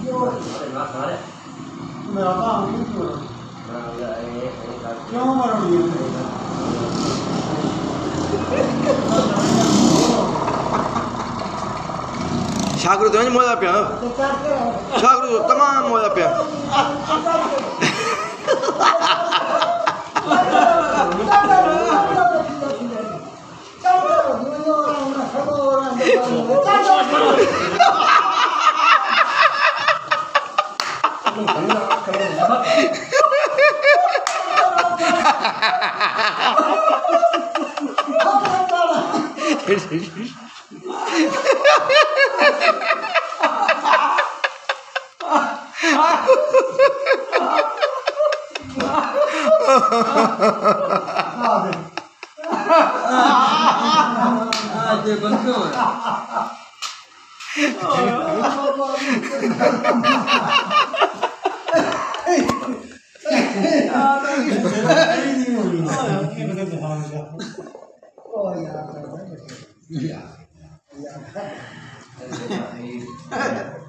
मेरा काम नहीं क्यों क्यों मरोगे शाकरू तो मोजा पे शाकरू तमाम मोजा पे Oh, yeah.